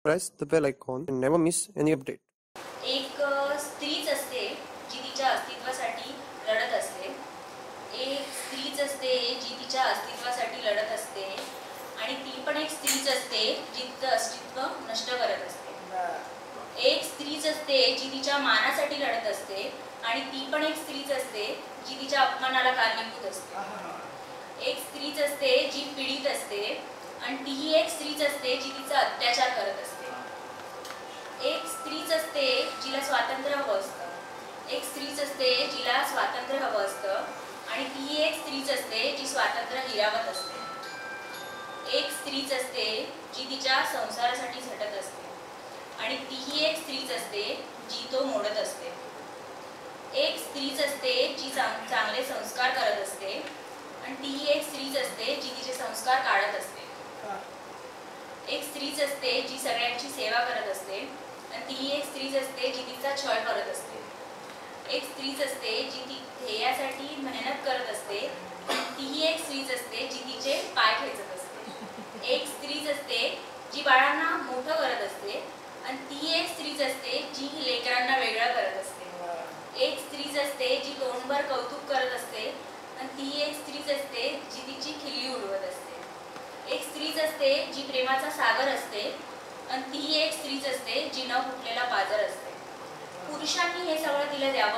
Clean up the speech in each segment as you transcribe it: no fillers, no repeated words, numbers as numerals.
press the bell icon and never miss any update. एक स्त्रीच असते जी तिच्या अस्तित्वासाठी लढत असते. एक स्त्रीच असते जी तिच्या अस्तित्वासाठी लढत असते आणि ती पण एक स्त्रीच असते जी तिचं अस्तित्व नष्ट करत असते. एक स्त्रीच असते जी तिच्या मानासाठी लढत असते आणि ती पण एक स्त्रीच असते जी तिच्या अपमानाला कारणीभूत असते. एक स्त्रीच असते जी पीडित असते आणि तीही एक स्त्रीच असते जी तिचा अत्याचार करत असते. एक स्त्रीच असते जिला स्वातंत्र्य हवं असतं. एक स्त्रीच असते जिला स्वातंत्र्य हवं असतं आणि ती एक स्त्रीच असते जी स्वातंत्र्य हिरावत असते. एक स्त्रीच असते जी तिच्या संसारासाठी झटत असते आणि तीही एक स्त्रीच असते जी तो मोडत असते. एक स्त्रीच असते जी चांगले संस्कार करत असते आणि तीही एक स्त्रीच असते जी तिचे संस्कार काढत असते. एक स्त्रीच असते जी सगळ्यांची सेवा करत असते आणि तीही एक स्त्रीच असते जी तिचा छळ करत असते. एक स्त्रीच असते जी ती ध्येयासाठी मेहनत करत असते आणि तीही एक स्त्रीच असते जी तिचे पाय खेचत असते. एक स्त्रीच असते जी बाळांना मोठं करत असते आणि ती एक स्त्रीच असते जी लेकरांना वेगळं करत असते. एक स्त्रीच असते जी तोंडभर कौतुक करत असते आणि ती एक स्त्रीच असते जी तिची खिल्ली उडवत असते. एक स्त्रीच असते जी प्रेमाचा सागर असते आणि ती एक स्त्रीच असते जी न फुटलेला पाझर असते. पुरुषांनी हे सगळं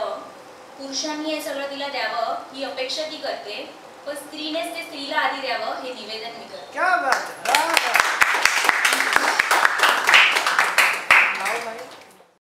तिला द्यावं ही अपेक्षा ती करते, पण स्त्रीनेच ते स्त्रीला आधी द्यावं हे निवेदन मी करते.